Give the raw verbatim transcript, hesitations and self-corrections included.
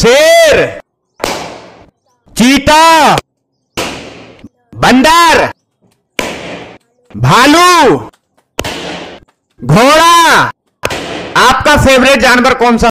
शेर, चीता, बंदर, भालू, घोड़ा। आपका फेवरेट जानवर कौन सा?